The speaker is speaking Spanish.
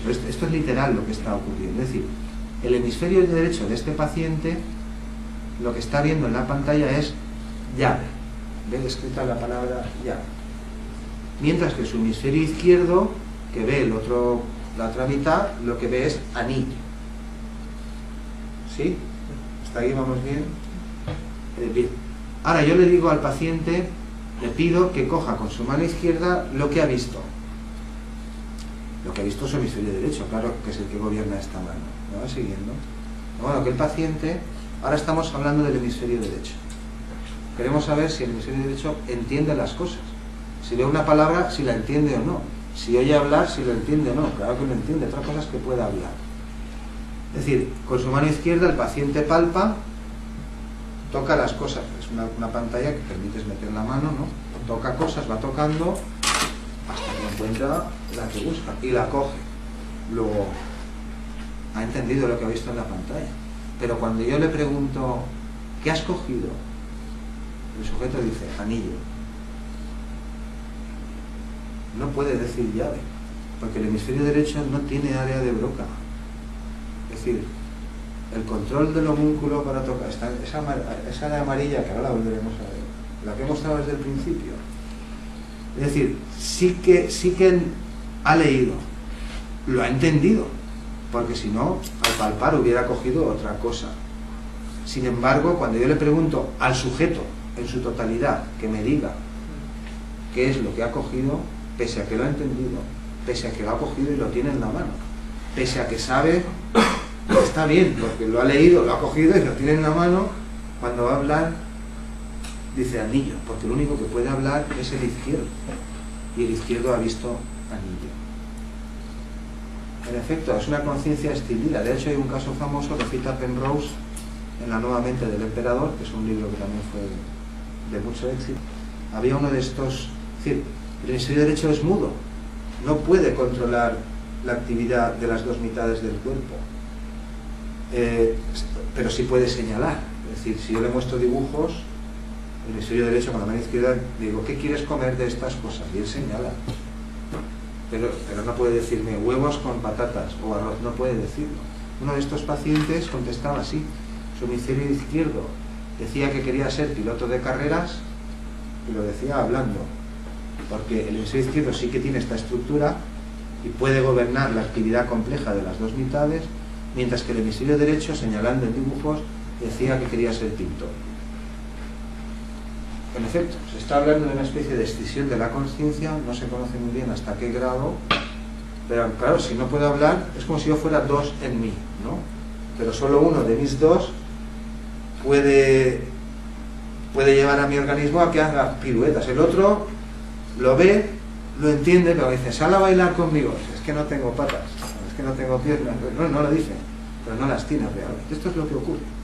pero esto es literal lo que está ocurriendo. Es decir, el hemisferio derecho de este paciente, lo que está viendo en la pantalla es llave. Ve escrita la palabra llave. Mientras que su hemisferio izquierdo, que ve la otra mitad, lo que ve es anillo. ¿Sí? ¿Hasta ahí vamos bien? Bien. Ahora yo le digo al paciente, le pido que coja con su mano izquierda lo que ha visto. Lo que ha visto es su hemisferio derecho, claro, que es el que gobierna esta mano. ¿Me va siguiendo? Bueno, que el paciente, ahora estamos hablando del hemisferio derecho. Queremos saber si el hemisferio derecho entiende las cosas. Si lee una palabra, si la entiende o no. Si oye hablar, si lo entiende o no. Claro que lo entiende, otras cosas que puede hablar. Es decir, con su mano izquierda el paciente palpa, toca las cosas. Es una pantalla que permites meter la mano, ¿no? Toca cosas, va tocando hasta que encuentra la que busca y la coge. Luego ha entendido lo que ha visto en la pantalla. Pero cuando yo le pregunto, ¿qué has cogido? El sujeto dice, anillo. No puede decir llave, porque el hemisferio derecho no tiene área de Broca. Es decir, el control del homúnculo para tocar, esa de amarilla, que ahora la volveremos a ver, la que he mostrado desde el principio. Es decir, sí que ha leído, lo ha entendido, porque si no, al palpar hubiera cogido otra cosa. Sin embargo, cuando yo le pregunto al sujeto, en su totalidad, que me diga qué es lo que ha cogido, pese a que lo ha entendido, pese a que lo ha cogido y lo tiene en la mano, pese a que sabe que está bien, porque lo ha leído, lo ha cogido y lo tiene en la mano, cuando va a hablar, dice anillo, porque el único que puede hablar es el izquierdo, y el izquierdo ha visto anillo. En efecto, es una conciencia extendida. De hecho, hay un caso famoso que cita Penrose en La nueva mente del emperador, que es un libro que también fue de mucho éxito. Había uno de estos, es decir, el hemisferio derecho es mudo, no puede controlar la actividad de las dos mitades del cuerpo, pero sí puede señalar. Es decir, si yo le muestro dibujos, el hemisferio derecho con la mano izquierda, digo, ¿qué quieres comer de estas cosas? Y él señala. Pero no puede decirme huevos con patatas o arroz, no puede decirlo. Uno de estos pacientes contestaba así. Su hemisferio izquierdo decía que quería ser piloto de carreras y lo decía hablando, porque el hemisferio izquierdo sí que tiene esta estructura y puede gobernar la actividad compleja de las dos mitades, mientras que el hemisferio derecho, señalando en dibujos, decía que quería ser pintor. En efecto, se está hablando de una especie de escisión de la conciencia, no se conoce muy bien hasta qué grado, pero claro, si no puedo hablar, es como si yo fuera dos en mí, ¿no? Pero solo uno de mis dos puede llevar a mi organismo a que haga piruetas. El otro lo ve, lo entiende, pero dice, sal a bailar conmigo. Es que no tengo patas, es que no tengo piernas. No lo dice, pero no las tiene realmente. Esto es lo que ocurre.